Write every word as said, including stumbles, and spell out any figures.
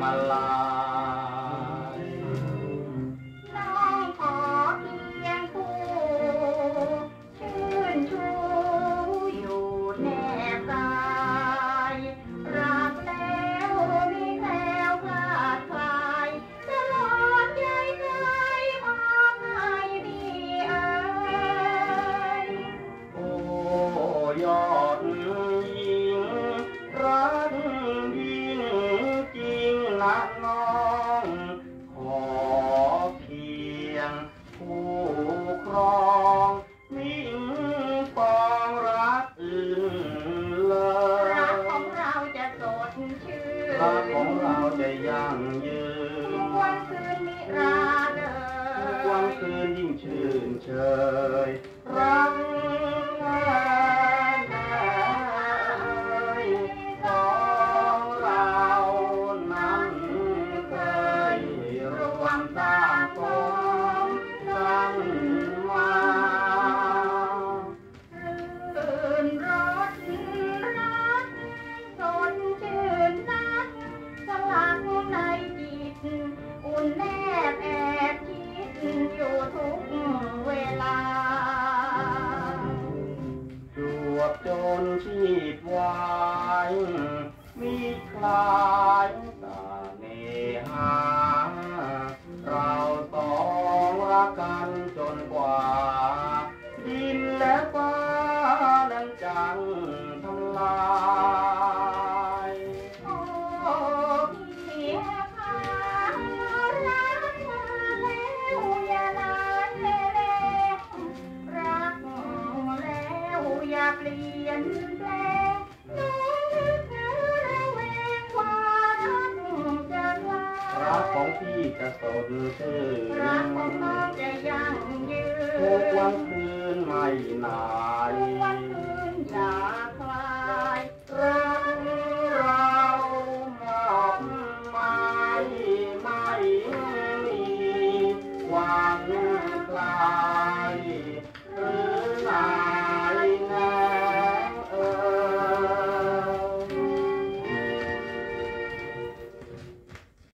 มาลายน้องขอเพียงคู่ชื่นชูอยู่แนบกายรักแล้วมีแคล้วคลาดคลายตลอดใจใจมองให้พี่เอ๋ยโอ้ยอดหญิงรักยิ่งจริงนักน้องขอเพียงผู้ครองมิ่งปองรักอื่นเลยรักของเราจะสดชื่นรักของเราจะยั่งยืนทุกวันคืนนิราเลยทุกวันคืนยิ่งชื่นเชยรักแท้แท้ของเรานั้นเคยรวมสร้างสมกันมารื่นรสรักสดชื่นนักสลักในจิตอุ่นแนบแอบคิดอยู่ทุกเวลาจวบจนชีพวายมีคลายตาเนหาเราสองรักกันจนกว่าดินและฟ้านั้นจังทำลายโอ้พี่ค่ะรักมาแล้วอย่าลาเล่รักแล้วอย่าเปลี่ยนแปลงน้องนึกถึงระแวงว่ารักจะลารักของพี่จะสดชื่นรักของน้องจะยั่งยืนทุกวันคืนไม่นานทุกวันคืนจาก